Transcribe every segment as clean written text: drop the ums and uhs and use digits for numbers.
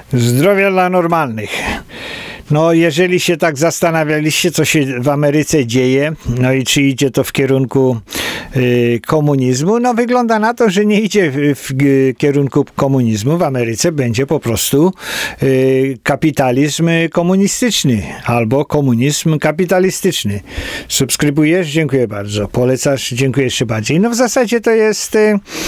Zdrowia dla normalnych. No, jeżeli się tak zastanawialiście, co się w Ameryce dzieje, no i czy idzie to w kierunku komunizmu, no wygląda na to, że nie idzie w kierunku komunizmu. W Ameryce będzie po prostu kapitalizm komunistyczny albo komunizm kapitalistyczny. Subskrybujesz? Dziękuję bardzo. Polecasz? Dziękuję jeszcze bardziej. No w zasadzie to jest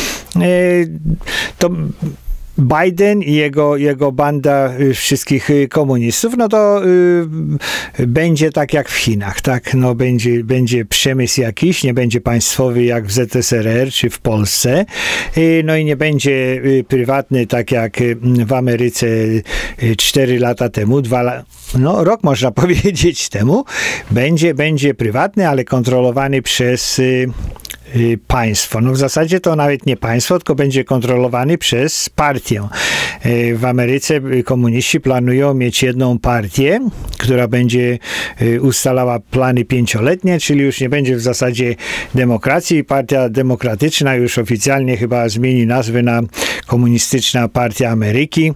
to Biden i jego banda wszystkich komunistów, no to będzie tak jak w Chinach, tak? No będzie przemysł jakiś, nie będzie państwowy jak w ZSRR czy w Polsce, no i nie będzie prywatny tak jak w Ameryce 4 lata temu, rok można powiedzieć temu, będzie prywatny, ale kontrolowany przez państwo. No w zasadzie to nawet nie państwo, tylko będzie kontrolowany przez partię. W Ameryce komuniści planują mieć jedną partię, która będzie ustalała plany 5-letnie, czyli już nie będzie w zasadzie demokracji. Partia Demokratyczna już oficjalnie chyba zmieni nazwę na Komunistyczna Partia Ameryki.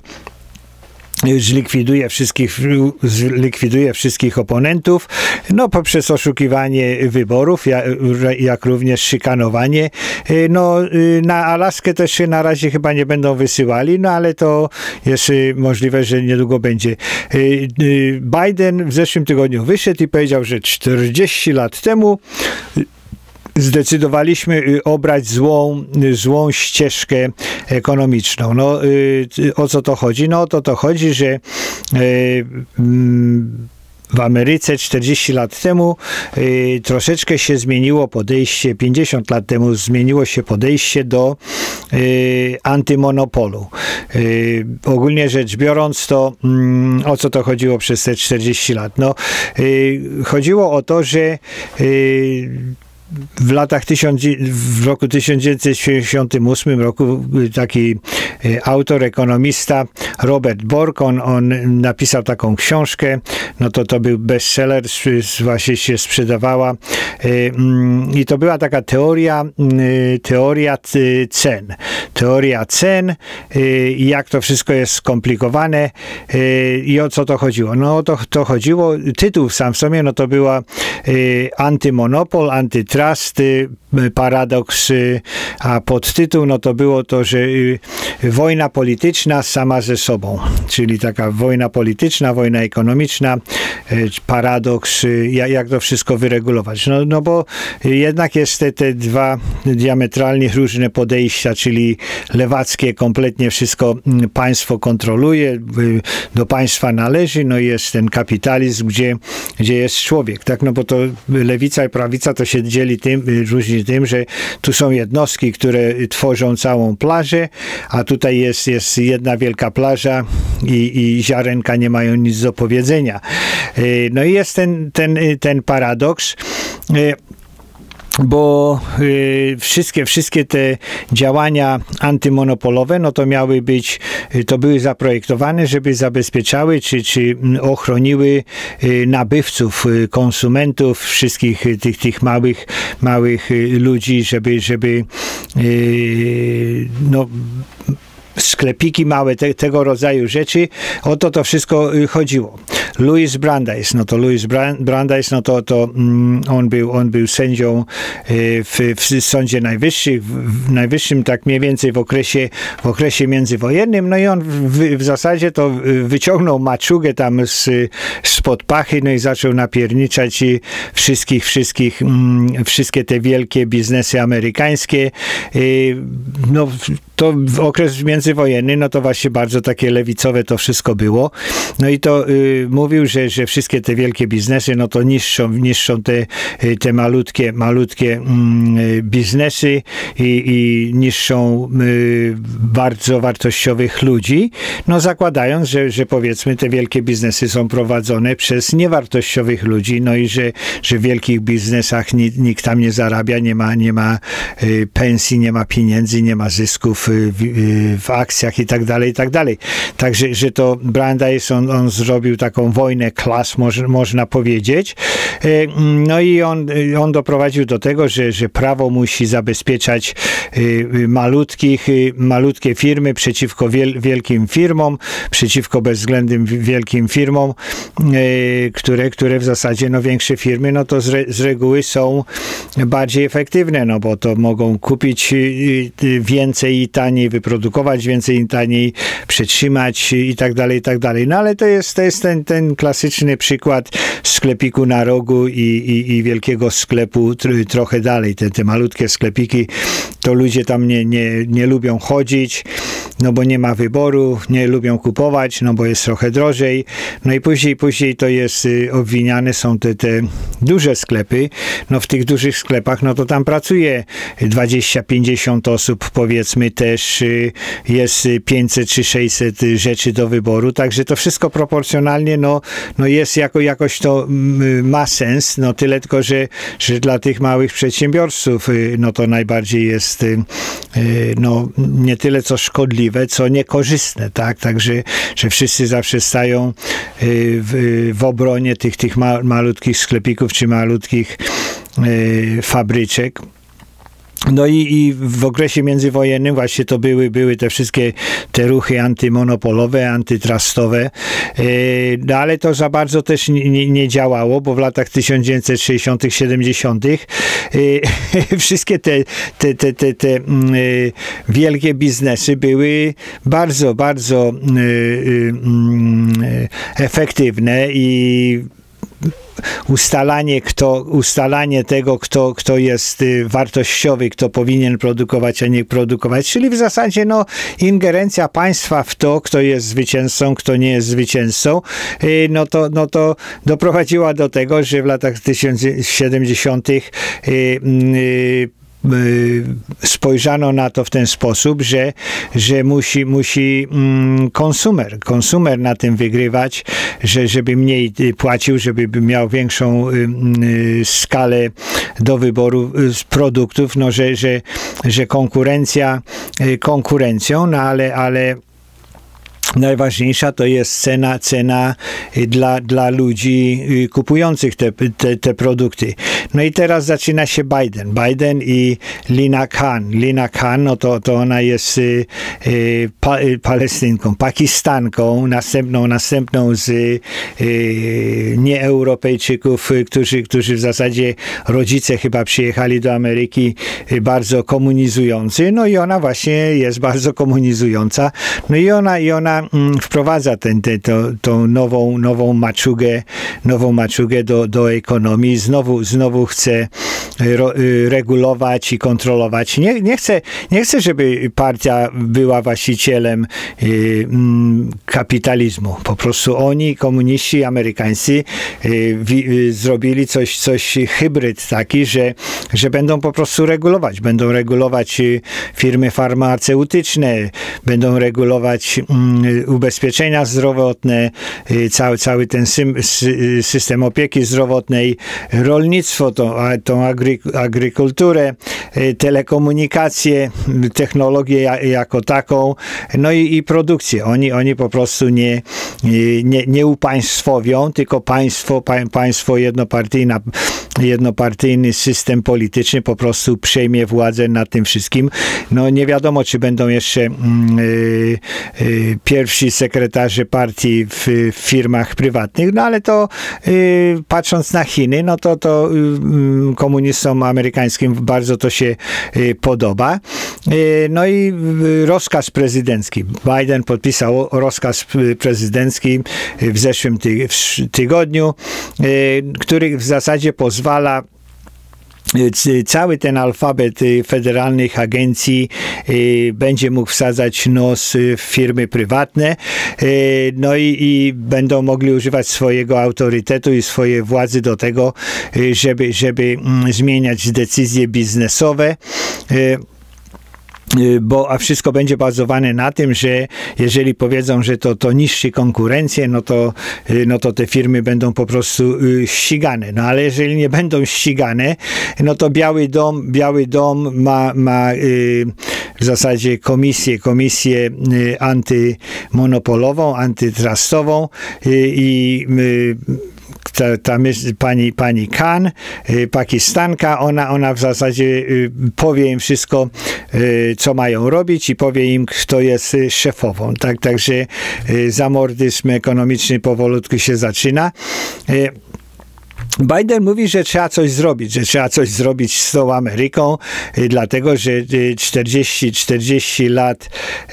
Zlikwiduje wszystkich oponentów, no poprzez oszukiwanie wyborów, jak również szykanowanie. No na Alaskę też się na razie chyba nie będą wysyłali, no ale to jest możliwe, że niedługo będzie. Biden w zeszłym tygodniu wyszedł i powiedział, że 40 lat temu zdecydowaliśmy obrać złą ścieżkę ekonomiczną. No, o co to chodzi? No, o to chodzi, że w Ameryce 40 lat temu troszeczkę się zmieniło podejście, 50 lat temu zmieniło się podejście do antymonopolu. Ogólnie rzecz biorąc, to o co to chodziło przez te 40 lat? No, chodziło o to, że w roku 1968 roku taki autor, ekonomista Robert Bork, on napisał taką książkę, no to był bestseller, właśnie się sprzedawała i to była taka teoria cen. Teoria cen, jak to wszystko jest skomplikowane i o co to chodziło. No to chodziło, tytuł sam w sobie, no to była antymonopol, antytrust, paradoks, a podtytuł, no to było to, że wojna polityczna sama ze sobą, czyli taka wojna polityczna, wojna ekonomiczna, paradoks, jak to wszystko wyregulować. No bo jednak jest te dwa diametralnie różne podejścia, czyli lewackie, kompletnie wszystko państwo kontroluje, do państwa należy, no i jest ten kapitalizm, gdzie jest człowiek, tak, no bo to lewica i prawica to się różni tym, że tu są jednostki, które tworzą całą plażę, a tutaj jest jedna wielka plaża i ziarenka nie mają nic do powiedzenia. No i jest ten paradoks, bo wszystkie te działania antymonopolowe, no to były zaprojektowane, żeby zabezpieczały, czy ochroniły nabywców, konsumentów, wszystkich tych małych ludzi, żeby no sklepiki małe, tego rodzaju rzeczy, o to wszystko chodziło. Louis Brandeis, on był sędzią w Sądzie Najwyższym, tak mniej więcej w okresie międzywojennym, no i on w zasadzie to wyciągnął maczugę tam spod pachy, no i zaczął napierniczać wszystkie te wielkie biznesy amerykańskie. No to w okres międzywojenny, no to właśnie bardzo takie lewicowe to wszystko było. No i to mówił, że wszystkie te wielkie biznesy, no to niszczą te malutkie biznesy i niszczą bardzo wartościowych ludzi, no zakładając, że powiedzmy te wielkie biznesy są prowadzone przez niewartościowych ludzi, no i że w wielkich biznesach nikt tam nie zarabia, nie ma pensji, nie ma pieniędzy, nie ma zysków w w akcjach i tak dalej, i tak dalej. Także, że to Brandeis, on zrobił taką wojnę klas, można powiedzieć. No i on doprowadził do tego, że prawo musi zabezpieczać malutkie firmy przeciwko wielkim firmom, przeciwko bezwzględnym wielkim firmom, które w zasadzie, no większe firmy, no to z reguły są bardziej efektywne, no bo to mogą kupić więcej i taniej, wyprodukować więcej i taniej, przetrzymać i tak dalej, i tak dalej. No ale to jest ten klasyczny przykład sklepiku na rogu i wielkiego sklepu trochę dalej. Te malutkie sklepiki, to ludzie tam nie lubią chodzić, no bo nie ma wyboru, nie lubią kupować, no bo jest trochę drożej. No i później to jest obwiniane są te duże sklepy. No w tych dużych sklepach, no to tam pracuje 20-50 osób, powiedzmy, też jest 500 czy 600 rzeczy do wyboru, także to wszystko proporcjonalnie, no jest jakoś to ma sens, no tyle tylko, że dla tych małych przedsiębiorców, no to najbardziej jest no nie tyle co szkodliwe, co niekorzystne, tak? Także, że wszyscy zawsze stają w obronie tych malutkich sklepików czy malutkich fabryczek. No i w okresie międzywojennym właśnie to były te wszystkie te ruchy antymonopolowe, antytrustowe, no ale to za bardzo też nie działało, bo w latach 1960., 70. Wszystkie te wielkie biznesy były bardzo, bardzo efektywne i ustalanie tego, kto jest wartościowy, kto powinien produkować, a nie produkować, czyli w zasadzie no, ingerencja państwa w to, kto jest zwycięzcą, kto nie jest zwycięzcą, no to doprowadziła do tego, że w latach 70. spojrzano na to w ten sposób, że musi konsumer na tym wygrywać, żeby mniej płacił, żeby miał większą skalę do wyboru produktów, no że konkurencja konkurencją, no ale najważniejsza to jest cena dla ludzi kupujących te produkty. No i teraz zaczyna się Biden i Lina Khan. Lina Khan, no to ona jest Palestynką, Pakistanką, następną z nieeuropejczyków, którzy w zasadzie rodzice chyba przyjechali do Ameryki bardzo komunizujący. No i ona właśnie jest bardzo komunizująca. No i ona wprowadza tą nową maczugę do ekonomii. Znowu chce regulować i kontrolować. Nie chce, żeby partia była właścicielem kapitalizmu. Po prostu oni, komuniści amerykańscy, zrobili coś hybryd taki, że będą po prostu regulować. Będą regulować firmy farmaceutyczne, będą regulować ubezpieczenia zdrowotne, cały ten system opieki zdrowotnej, rolnictwo, tą agrikulturę, telekomunikacje, technologię jako taką, no i produkcję. Oni po prostu nie upaństwowią, tylko państwo jednopartyjny system polityczny po prostu przejmie władzę nad tym wszystkim. No nie wiadomo, czy będą jeszcze pierwsi sekretarze partii w firmach prywatnych, no ale to patrząc na Chiny, no to komunistom amerykańskim bardzo to się podoba. No i rozkaz prezydencki. Biden podpisał rozkaz prezydencki w zeszłym tygodniu, który w zasadzie pozwala cały ten alfabet federalnych agencji będzie mógł wsadzać nos w firmy prywatne, no i będą mogli używać swojego autorytetu i swojej władzy do tego, żeby zmieniać decyzje biznesowe. A wszystko będzie bazowane na tym, że jeżeli powiedzą, że to niszczy konkurencję, no to te firmy będą po prostu ścigane. No ale jeżeli nie będą ścigane, no to Biały Dom ma w zasadzie komisję antymonopolową, antytrustową i pani Khan, Pakistanka, ona w zasadzie powie im wszystko, co mają robić i powie im, kto jest szefową. Także zamordyzm ekonomiczny powolutku się zaczyna. Biden mówi, że trzeba coś zrobić z tą Ameryką, dlatego, że 40 lat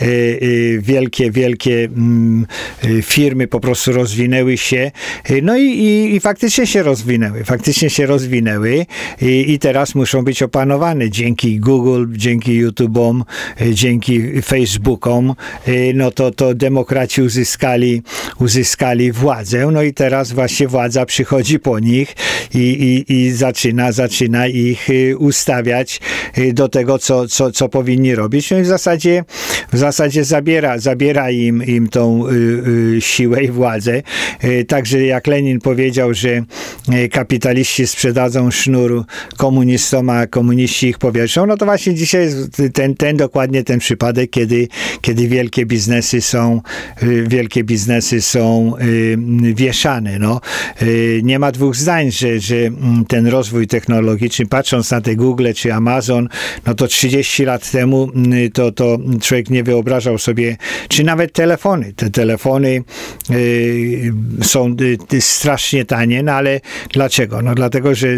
wielkie firmy po prostu rozwinęły się, no i faktycznie się rozwinęły i teraz muszą być opanowane dzięki Google, dzięki YouTube'om, dzięki Facebookom, no to demokraci uzyskali władzę, no i teraz właśnie władza przychodzi po nich i zaczyna ich ustawiać do tego, co powinni robić. No i w zasadzie zabiera im tą siłę i władzę. Także jak Lenin powiedział, że kapitaliści sprzedadzą sznur komunistom, a komuniści ich powieszą, no to właśnie dzisiaj jest dokładnie ten przypadek, kiedy wielkie biznesy są wieszane. No. Nie ma dwóch zdań, że ten rozwój technologiczny, patrząc na te Google czy Amazon, no to 30 lat temu to człowiek nie wyobrażał sobie, czy nawet telefony. Te telefony są strasznie tanie, no ale dlaczego? No dlatego, że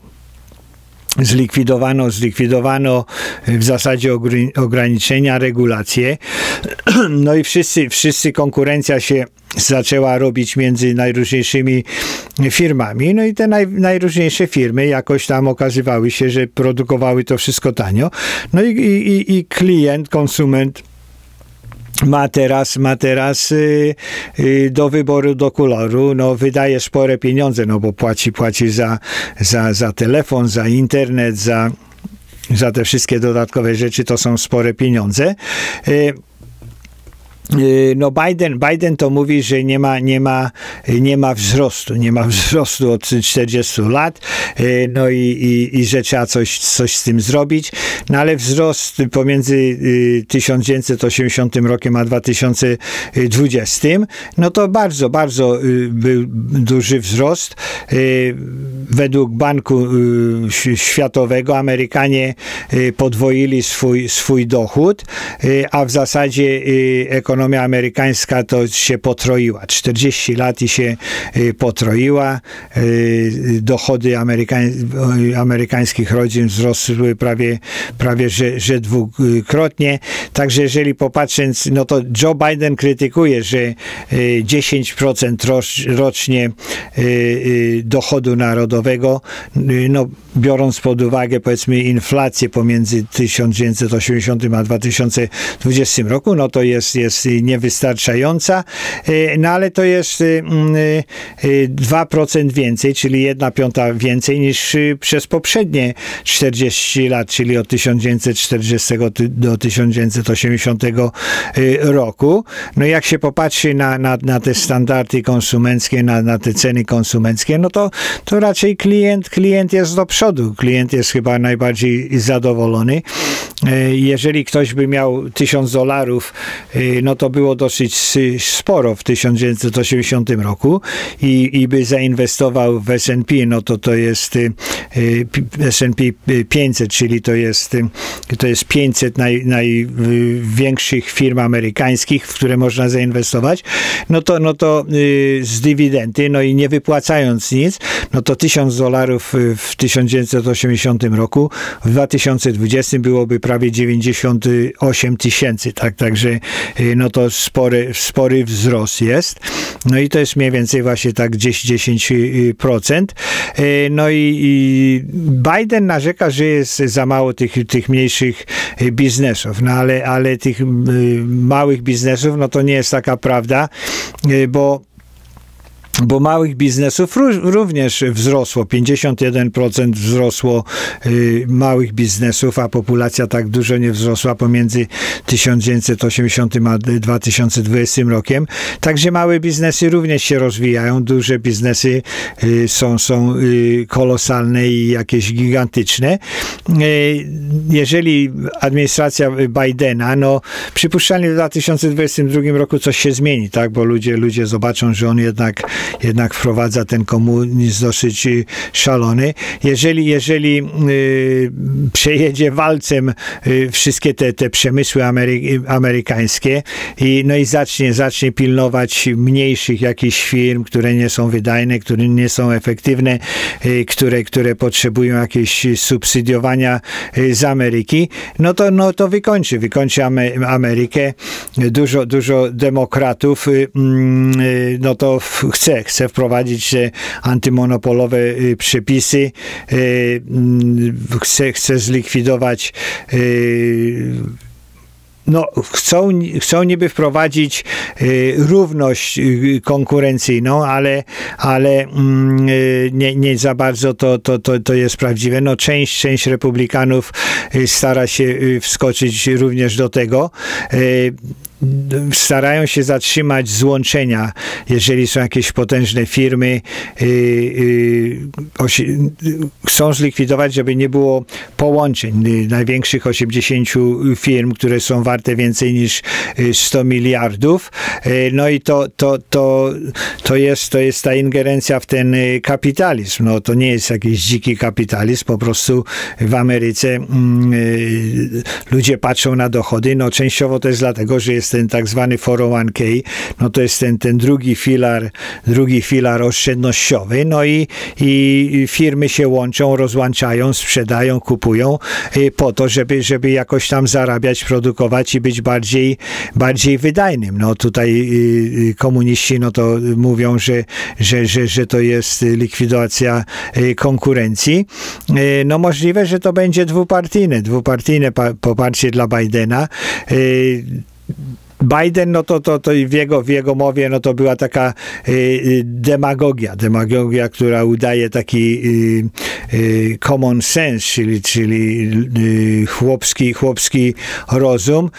zlikwidowano w zasadzie ograniczenia, regulacje, no i wszyscy konkurencja się zaczęła robić między najróżniejszymi firmami, no i te najróżniejsze firmy jakoś tam okazywały się, że produkowały to wszystko tanio, no i klient, konsument ma teraz do wyboru, do koloru, no wydaje spore pieniądze, no bo płaci za telefon, za internet, za te wszystkie dodatkowe rzeczy, to są spore pieniądze. No Biden to mówi, że nie ma wzrostu od 40 lat, no i że trzeba coś z tym zrobić, no ale wzrost pomiędzy 1980 rokiem a 2020, no to bardzo był duży wzrost. Według Banku Światowego Amerykanie podwoili swój dochód, a w zasadzie ekonomia amerykańska to się potroiła. 40 lat i się potroiła. Dochody amerykańskich rodzin wzrosły prawie że dwukrotnie. Także jeżeli popatrząc, no to Joe Biden krytykuje, że 10% rocznie dochodu narodowego, no biorąc pod uwagę powiedzmy inflację pomiędzy 1980 a 2020 roku, no to jest niewystarczająca, no ale to jest 2% więcej, czyli 1/5 więcej niż przez poprzednie 40 lat, czyli od 1940 do 1980 roku. No jak się popatrzy na te standardy konsumenckie, na te ceny konsumenckie, no to raczej klient jest do przodu. Klient jest chyba najbardziej zadowolony. Jeżeli ktoś by miał $1000, no to było dosyć sporo w 1980 roku i by zainwestował w S&P, no to jest S&P 500, czyli to jest 500 największych firm amerykańskich, w które można zainwestować, no to z dywidendy, no i nie wypłacając nic, no to $1000 w 1980 roku, w 2020 byłoby prawie 98 000, tak, także no to spory wzrost jest. No i to jest mniej więcej właśnie tak gdzieś 10%. No i Biden narzeka, że jest za mało tych mniejszych biznesów, no ale tych małych biznesów, no to nie jest taka prawda, bo bo małych biznesów również wzrosło, 51% wzrosło małych biznesów, a populacja tak dużo nie wzrosła pomiędzy 1980 a 2020 rokiem. Także małe biznesy również się rozwijają, duże biznesy są kolosalne i jakieś gigantyczne. Jeżeli administracja Bidena, no przypuszczalnie w 2022 roku coś się zmieni, tak, bo ludzie zobaczą, że on jednak wprowadza ten komunizm dosyć szalony. Jeżeli przejedzie walcem wszystkie te przemysły amerykańskie i zacznie pilnować mniejszych jakichś firm, które nie są wydajne, które nie są efektywne, które potrzebują jakieś subsydiowania z Ameryki, no to wykończy Amerykę. Dużo demokratów no to chce wprowadzić antymonopolowe przepisy, chce zlikwidować no, chcą niby wprowadzić równość konkurencyjną, ale nie za bardzo to jest prawdziwe. No, część republikanów stara się wskoczyć również do tego. Starają się zatrzymać złączenia, jeżeli są jakieś potężne firmy, chcą zlikwidować, żeby nie było połączeń największych 80 firm, które są warte więcej niż 100 miliardów. No i to jest ta ingerencja w ten kapitalizm. No, to nie jest jakiś dziki kapitalizm, po prostu w Ameryce ludzie patrzą na dochody. No, częściowo to jest dlatego, że jest ten tak zwany 401k, no to jest ten drugi filar oszczędnościowy, no i firmy się łączą, rozłączają, sprzedają, kupują po to, żeby jakoś tam zarabiać, produkować i być bardziej wydajnym. No tutaj komuniści no to mówią, że to jest likwidacja konkurencji. No możliwe, że to będzie dwupartyjne poparcie dla Bidena. Biden, no to w jego mowie, no to była taka demagogia, która udaje taki common sense, czyli chłopski rozum.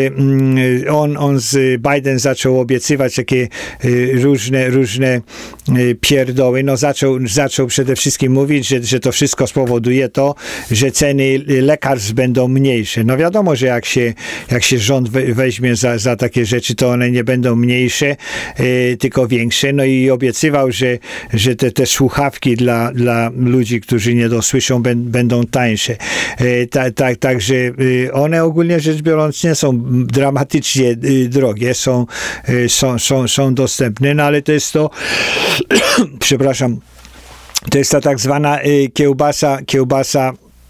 Biden zaczął obiecywać takie różne pierdoły. No zaczął przede wszystkim mówić, że to wszystko spowoduje to, że ceny lekarstw będą mniejsze. No wiadomo, że jak się rząd weźmie za takie rzeczy, to one nie będą mniejsze, tylko większe. No i obiecywał, że te słuchawki dla ludzi, którzy nie dosłyszą, będą tańsze. Także one ogólnie rzecz biorąc nie są dramatycznie drogie, są dostępne, no ale to jest to przepraszam, to jest ta tak zwana kiełbasa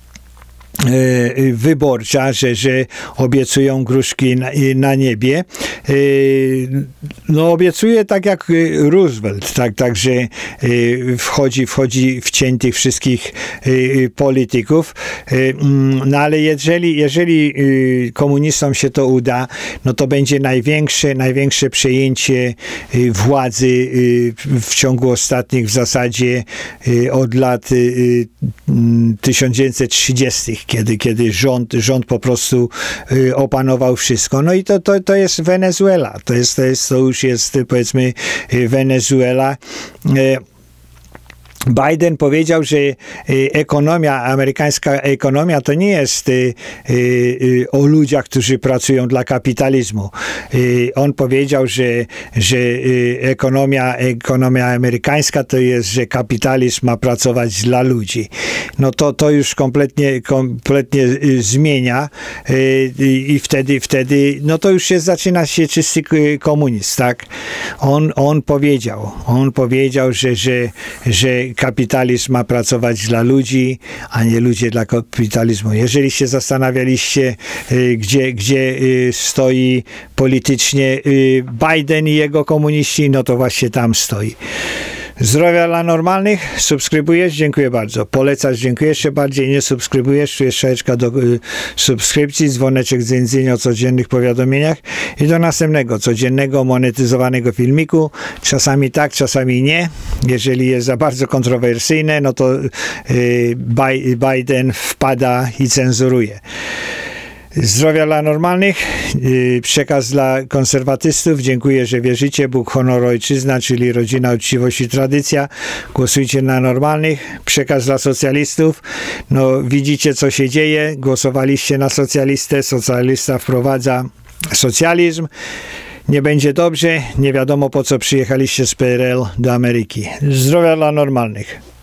wyborcza, że obiecują gruszki na niebie. No obiecuje tak jak Roosevelt, także wchodzi w cień tych wszystkich polityków. No ale jeżeli komunistom się to uda, no to będzie największe przejęcie władzy w ciągu ostatnich w zasadzie od lat 1930, kiedy rząd po prostu opanował wszystko. No i to jest Wenezuela. To już jest, powiedzmy, Wenezuela. Biden powiedział, że amerykańska ekonomia to nie jest o ludziach, którzy pracują dla kapitalizmu. On powiedział, że ekonomia amerykańska to jest, że kapitalizm ma pracować dla ludzi. No to już kompletnie zmienia i wtedy no to już zaczyna się czysty komunizm, tak? On powiedział, że kapitalizm ma pracować dla ludzi, a nie ludzie dla kapitalizmu. Jeżeli się zastanawialiście, gdzie stoi politycznie Biden i jego komuniści, no to właśnie tam stoi. Zdrowia dla normalnych. Subskrybujesz? Dziękuję bardzo. Polecasz? Dziękuję jeszcze bardziej. Nie subskrybujesz? Tu jest strzałeczka do subskrypcji, dzwoneczek z dzwonieniem o codziennych powiadomieniach i do następnego, codziennego, monetyzowanego filmiku. Czasami tak, czasami nie. Jeżeli jest za bardzo kontrowersyjne, no to Biden wpada i cenzuruje. Zdrowia dla normalnych, przekaz dla konserwatystów. Dziękuję, że wierzycie. Bóg, honor, ojczyzna, czyli rodzina, uczciwość i tradycja. Głosujcie na normalnych. Przekaz dla socjalistów. No, widzicie, co się dzieje. Głosowaliście na socjalistę. Socjalista wprowadza socjalizm. Nie będzie dobrze. Nie wiadomo, po co przyjechaliście z PRL do Ameryki. Zdrowia dla normalnych.